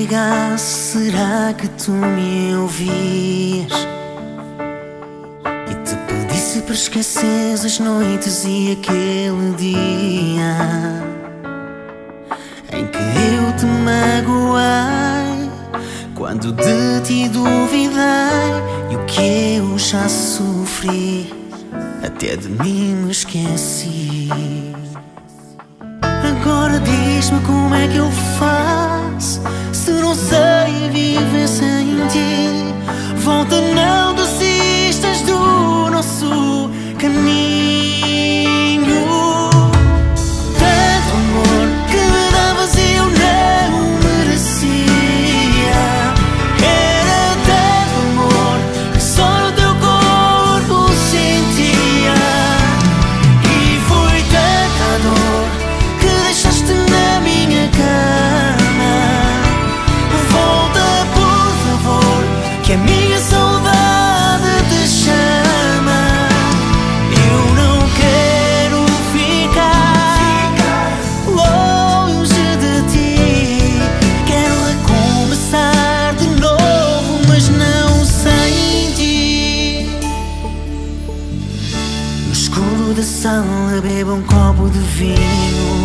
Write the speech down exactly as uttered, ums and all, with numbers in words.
ligasse, será que tu me ouvias? E te pedisse para esqueceres as noites e aquele dia em que eu te magoei, quando de ti duvidei, e o que eu já sofri, até de mim me esqueci. Agora diz-me como é que eu faço, se não sei viver sem ti. Volta, não desistas do nosso caminho. Tanto amor que me davas e eu não merecia. Era tanto amor que só no teu corpo sentia. E foi tanta dor que deixaste na minha cama. Volta, por favor, que a minha saudade te chama. Eu não quero ficar longe de ti. Quero recomeçar de novo, mas não sem ti. No escuro da sala bebo um copo de vinho.